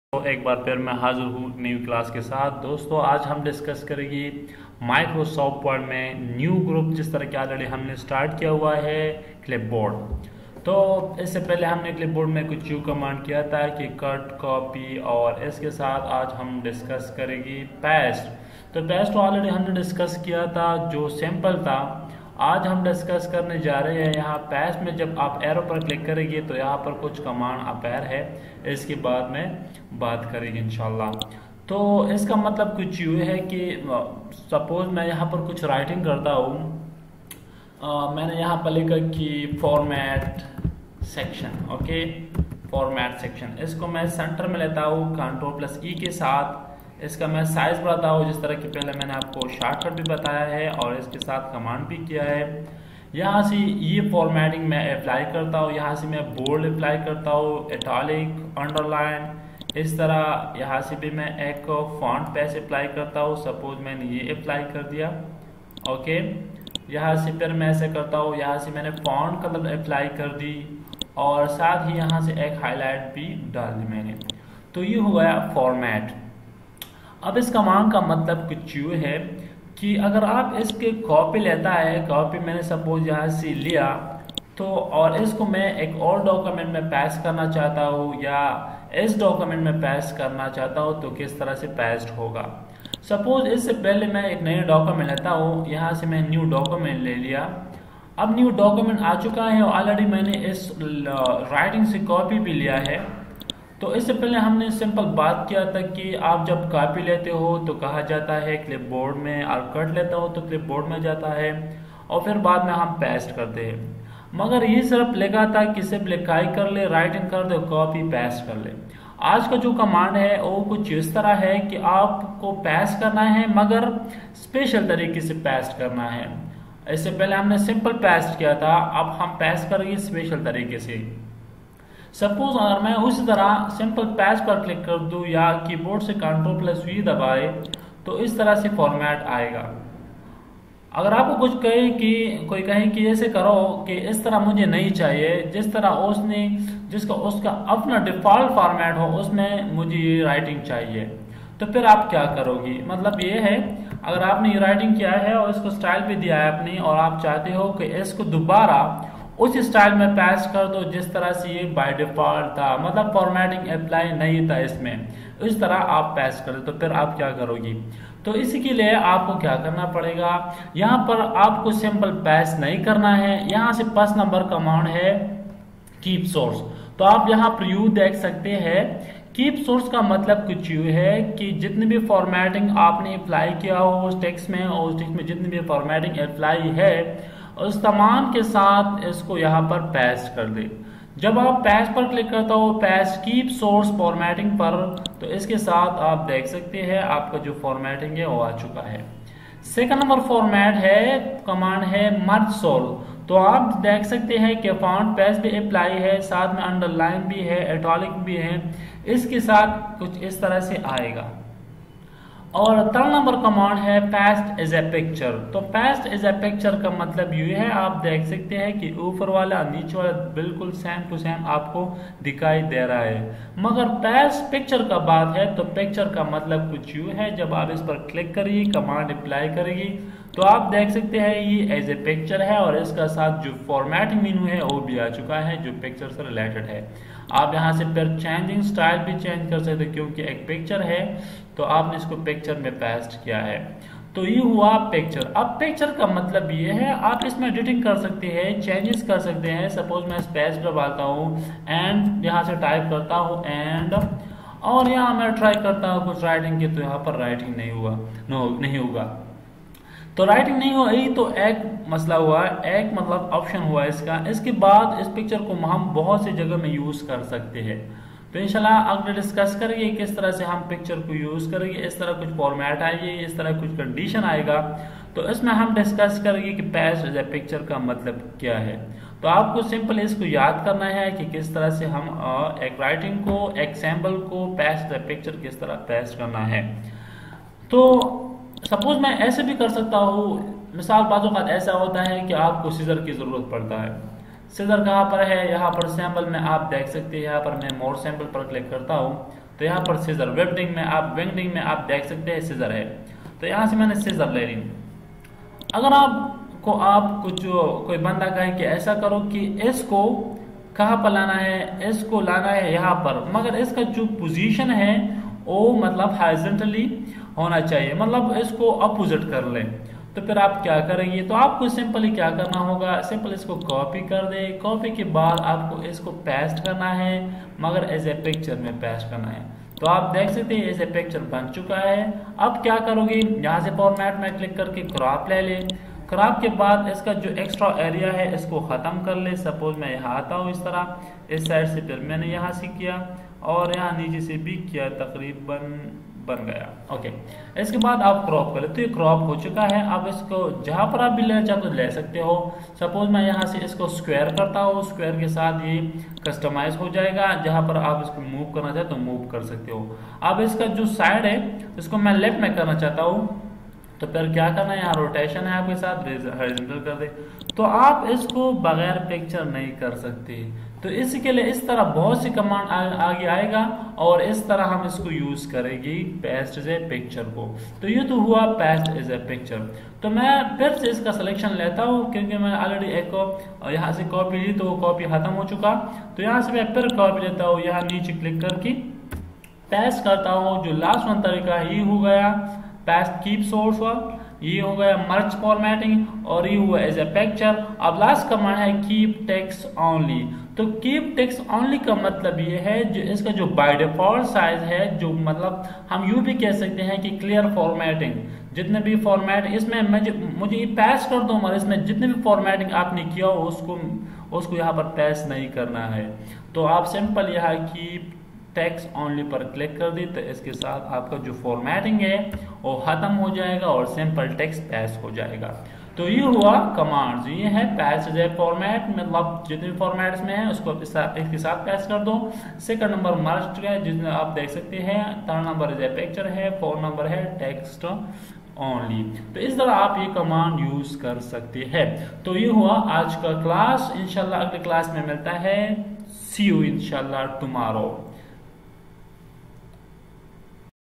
तो एक बार फिर मैं हाजिर हूँ न्यू क्लास के साथ। दोस्तों आज हम डिस्कस करेंगे माइक्रोसॉफ्ट वर्ड में न्यू ग्रुप, जिस तरह की ऑलरेडी हमने स्टार्ट किया हुआ है क्लिपबोर्ड। तो इससे पहले हमने क्लिपबोर्ड में कुछ यू कमांड किया था कि कट कॉपी, और इसके साथ आज हम डिस्कस करेंगे पेस्ट। तो पेस्ट ऑलरेडी हमने डिस्कस किया था जो सिंपल था। आज हम डिस्कस करने जा रहे हैं यहाँ पेस्ट में जब आप एरो पर क्लिक करेंगे तो यहाँ पर कुछ कमांड अपेयर है, इसके बाद में बात करेंगे इंशाल्लाह। तो इसका मतलब कुछ यूँ है कि सपोज मैं यहाँ पर कुछ राइटिंग करता हूँ। मैंने यहाँ पर लिखा कि format section, okay, format section. इसको मैं सेंटर में लेता हूँ Ctrl+E के साथ। इसका मैं साइज बढ़ाता हूँ, जिस तरह कि पहले मैंने आपको शॉर्टकट भी बताया है और इसके साथ कमांड भी किया है। यहाँ से ये फॉर्मेटिंग मैं अप्लाई करता हूँ। यहाँ से मैं बोल्ड अप्लाई करता हूँ, इटैलिक, अंडरलाइन, इस तरह। यहाँ से भी मैं एक फॉन्ट पेज अप्लाई करता हूँ। सपोज मैंने ये अप्लाई कर दिया, ओके। यहाँ से फिर मैं ऐसे करता हूँ, यहाँ से मैंने फॉन्ट कलर अप्लाई कर दी और साथ ही यहाँ से एक हाईलाइट भी डाल दी मैंने। तो ये हुआ फॉर्मेट। अब इस कमांड का मतलब कुछ यूँ है कि अगर आप इसके कॉपी लेता है, कॉपी मैंने सपोज यहाँ से लिया तो, और इसको मैं एक और डॉक्यूमेंट में पेस्ट करना चाहता हूँ या इस डॉक्यूमेंट में पेस्ट करना चाहता हूँ, तो किस तरह से पेस्ट होगा। सपोज इससे पहले मैं एक नया डॉक्यूमेंट लेता हूँ। यहाँ से मैं न्यू डॉक्यूमेंट ले लिया। अब न्यू डॉक्यूमेंट आ चुका है और ऑलरेडी मैंने इस राइटिंग से कॉपी भी लिया है। तो इससे पहले हमने सिंपल बात किया था कि आप जब कॉपी लेते हो तो कहा जाता है क्लिपबोर्ड में, और कट लेता हो तो क्लिपबोर्ड में जाता है, और फिर बाद में हम पेस्ट करते हैं। मगर ये सिर्फ लिखा था कि सिर्फ लिखाई कर ले, राइटिंग कर दे, कॉपी पेस्ट कर ले। आज का जो कमांड है वो कुछ इस तरह है कि आपको पेस्ट करना है, मगर स्पेशल तरीके से पेस्ट करना है। इससे पहले हमने सिंपल पेस्ट किया था, अब हम पेस्ट करेंगे स्पेशल तरीके से। सपोज अगर मैं उसी तरह सिंपल पेस्ट पर क्लिक कर दूं या कीबोर्ड से Ctrl+V दबाए तो इस तरह से फॉर्मेट आएगा। अगर आपको कुछ कहे कि कोई कहे कि ऐसे करो कि इस तरह मुझे नहीं चाहिए, जिस तरह उसने उसका अपना डिफॉल्ट फॉर्मेट हो उसमें मुझे ये राइटिंग चाहिए, तो फिर आप क्या करोगी। मतलब ये है, अगर आपने ये राइटिंग किया है और इसको स्टाइल भी दिया है अपनी, और आप चाहते हो कि इसको दोबारा उस स्टाइल में पेस्ट कर दो जिस तरह से ये बाय डिफॉल्ट था, मतलब फॉर्मेटिंग अप्लाई नहीं था इसमें, इस तरह आप पेस्ट कर दो, तो फिर आप क्या करोगी। तो इसी के लिए आपको क्या करना पड़ेगा, यहाँ पर आपको सिंपल पेस्ट नहीं करना है। यहाँ से 5 नंबर कमांड है कीप सोर्स। तो आप यहाँ पर यू देख सकते हैं। कीप सोर्स का मतलब कुछ यूँ है कि जितनी भी फॉर्मेटिंग आपने अप्लाई किया हो उस टेक्स्ट में, और उस टेक्स्ट में जितनी भी फॉर्मेटिंग अप्लाई है उस तमाम के साथ इसको यहाँ पर पेस्ट कर दे। जब आप पेस्ट पर क्लिक करते हो, पेस्ट कीप सोर्स फॉर्मेटिंग पर, तो इसके साथ आप देख सकते हैं आपका जो फॉर्मेटिंग है वो आ चुका है। सेकंड नंबर फॉर्मेट है, कमांड है मर्ज सोल। तो आप देख सकते हैं कि फॉन्ट पेज भी अप्लाई है, साथ में अंडरलाइन भी है, इटैलिक भी है, इसके साथ कुछ इस तरह से आएगा। और 3rd नंबर कमांड है पेस्ट एज ए पिक्चर। तो पेस्ट एज ए पिक्चर का मतलब ये है, आप देख सकते हैं कि ऊपर वाला और नीचे वाला बिल्कुल सेम टू सेम आपको दिखाई दे रहा है। मगर पेस्ट पिक्चर का बात है तो पिक्चर का मतलब कुछ यूँ है, जब आप इस पर क्लिक करिए, कमांड अप्लाई करेगी तो आप देख सकते हैं ये एज ए पिक्चर है, और इसका साथ जो फॉर्मेटिंग मेनू है वो भी आ चुका है जो पिक्चर से रिलेटेड है। आप यहाँ से फिर चेंजिंग स्टाइल भी चेंज कर सकते हैं, क्योंकि एक पिक्चर है तो आपने इसको पिक्चर में पेस्ट किया है। तो ये हुआ पिक्चर। अब पिक्चर का मतलब ये है, आप इसमें एडिटिंग कर सकते हैं, चेंजेस कर सकते हैं। सपोज मैं स्पेस दबाता हूँ एंड यहाँ से टाइप करता हूँ एंड, और यहाँ मैं ट्राई करता हूँ कुछ राइटिंग की, तो यहाँ पर राइटिंग नहीं होगा। तो राइटिंग नहीं हुई तो एक मसला हुआ, एक मतलब ऑप्शन हुआ इसका। इसके बाद इस पिक्चर को हम बहुत सी जगह में यूज कर सकते हैं। तो इंशाल्लाह आगे डिस्कस करेंगे किस तरह से हम पिक्चर को यूज करेंगे। इस तरह कुछ फॉर्मेट आएगी, इस तरह कुछ कंडीशन आएगा, तो इसमें हम डिस्कस करेंगे कि पेस्ट एज ए पिक्चर का मतलब क्या है। तो आपको सिंपल इसको याद करना है कि किस तरह से हम एक राइटिंग को, एक सैम्पल को पेस्ट एज ए पिक्चर किस तरह पेस्ट करना है। तो सपोज मैं ऐसे भी कर सकता हूँ। मिसाल बाजू का ऐसा होता है कि आपको सीजर की जरूरत पड़ता है। सीजर कहाँ पर है, यहाँ पर सैंपल में आप देख सकते हैं। यहाँ पर मैं मोर सैंपल पर क्लिक करता हूँ तो यहाँ पर सीजर, वेल्डिंग में आप देख सकते हैं सीजर है, तो यहाँ से मैंने सीजर ले ली। अगर आप कुछ कोई बंदा कहे कि ऐसा करो कि इसको कहाँ पर लाना है, इसको लाना है यहाँ पर, मगर इसका जो पोजीशन है वो मतलब हॉरिजॉन्टली होना चाहिए, मतलब इसको अपोजिट कर ले, तो फिर आप क्या करेंगे, तो आपको सिंपली क्या करना होगा, सिंपल इसको कॉपी कर दे, कॉपी के बाद आपको इसको पेस्ट करना है, मगर एज ए पिक्चर में पेस्ट करना है। तो आप देख सकते हैं एज ए पिक्चर बन चुका है। अब क्या करोगे, यहाँ से फॉर्मेट में क्लिक करके क्रॉप ले ले, क्रॉप के बाद इसका जो एक्स्ट्रा एरिया है इसको ख़त्म कर ले। सपोज मैं यहाँ आता हूँ इस तरह, इस साइड से फिर मैंने यहाँ से किया और यहाँ नीचे से भी किया, तकरीबन बन गया। ओके, इसके बाद आप क्रॉप करें, तो ये क्रॉप हो चुका है। अब इसको जहाँ पर आप भी लेना चाहते हो ले सकते हो। सपोज मैं यहाँ से इसको स्क्वायर करता हूँ, स्क्वायर के साथ ये कस्टमाइज हो जाएगा, जहाँ पर आप इसको मूव करना चाहते हो तो मूव कर सकते हो। अब इसका जो साइड है इसको मैं लेफ्ट में करना चाहता हूँ, तो फिर क्या करना है, यहाँ रोटेशन है आपके साथ, हॉरिजॉन्टल कर दे। तो आप इसको बगैर पिक्चर नहीं कर सकते, तो इसके लिए इस तरह बहुत सी कमांड आगे आएगा और इस तरह हम इसको यूज करेंगे पेस्ट एज ए पिक्चर को। तो ये तो हुआ पेस्ट एज ए पिक्चर। तो मैं फिर से इसका सिलेक्शन लेता हूँ, क्योंकि मैं ऑलरेडी एक यहाँ से कॉपी ली तो कॉपी खत्म हो चुका। तो यहाँ से मैं फिर कॉपी लेता हूँ, यहाँ नीचे क्लिक करके पेस्ट करता हूँ। जो लास्ट वन तरीका है ये हो गया पेस्ट कीप सोर्स वन, ये हो गया मर्ज फॉर्मेटिंग, और ये हुआ एज ए पिक्चर। अब लास्ट कमांड है कीप टेक्स्ट ओनली। तो कीप टेक्स्ट ओनली का मतलब ये है जो इसका जो बाय डिफॉल्ट साइज है, जो मतलब हम यूं भी कह सकते हैं कि क्लियर फॉर्मेटिंग, जितने भी फॉर्मेट इसमें मुझे ये पेस्ट कर दो, मगर इसमें जितने भी फॉर्मेटिंग आपने किया हो उसको यहाँ पर पेस्ट नहीं करना है। तो आप सिंपल यहाँ कीप टेक्स्ट ओनली पर क्लिक कर दी, तो इसके साथ आपका जो फॉर्मेटिंग है वो खत्म हो जाएगा और सिंपल टेक्स्ट पेस्ट हो जाएगा। तो ये हुआ कमांड्स, ये है पेस्ट एज ए फॉर्मेट, मतलब जितने फॉर्मेट्स में है उसको इसके साथ पेस्ट कर दो। सेकंड नंबर मर्ज है जिसमें आप देख सकते हैं, third number as a picture है, फोर्थ नंबर है टेक्स्ट ओनली। तो इस तरह आप ये कमांड यूज कर सकते हैं। तो ये हुआ आज का क्लास, इंशाल्लाह अगले क्लास में मिलता है। सी यू इंशाल्लाह टुमारो।